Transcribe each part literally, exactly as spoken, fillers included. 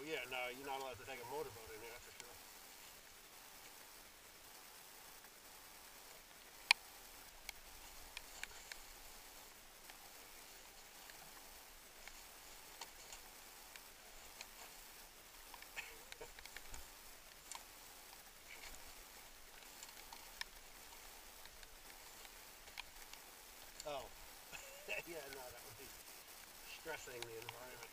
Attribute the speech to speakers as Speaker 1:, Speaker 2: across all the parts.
Speaker 1: yeah, no, you're not allowed to take a motorboat in there, that's for sure. Oh, yeah, no, that would be stressing the environment.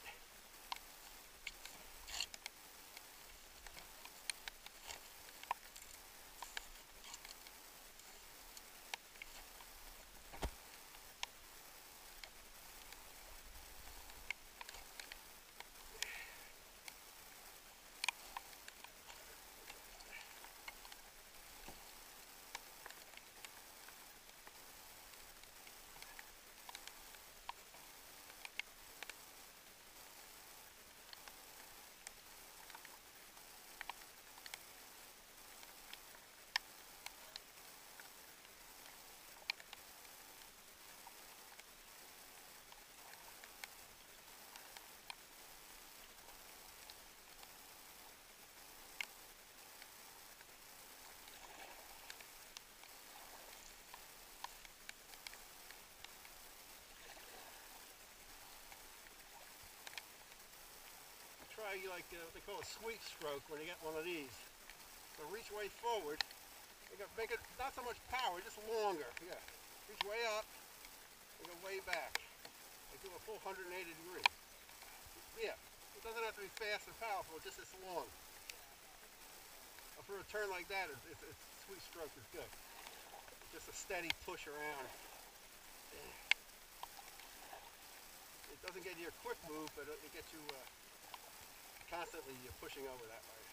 Speaker 1: Try like uh, what they call a sweep stroke when you get one of these. So reach way forward. You got make it not so much power, just longer. Yeah. Reach way up and go way back. Like do a full one hundred eighty degrees. Yeah. It doesn't have to be fast and powerful, just this long. For a turn like that, it's, it's, it's sweep stroke is good. Just a steady push around. It doesn't get you a quick move, but it, it gets you uh, constantly you're pushing over that way.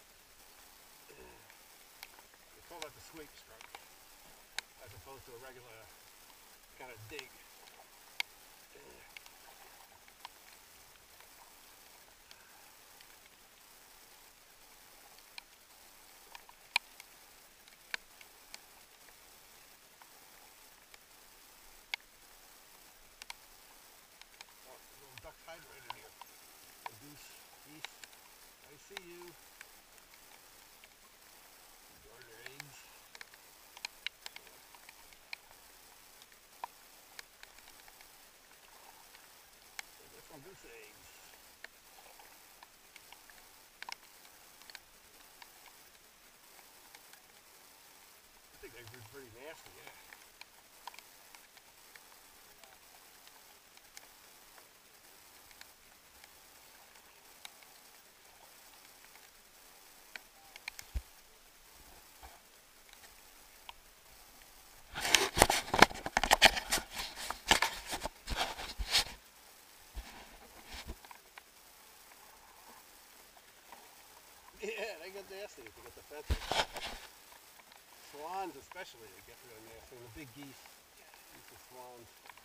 Speaker 1: They call that the sweep stroke, as opposed to a regular kind of dig. Oh, a little duck hide right in here. A goose, geese. I see you. Guard their eggs. There's some goose eggs. I think they're pretty nasty, yeah. Yeah, they get nasty if you get the fences. Swans especially, they get really nasty. And the big geese, geese and swans.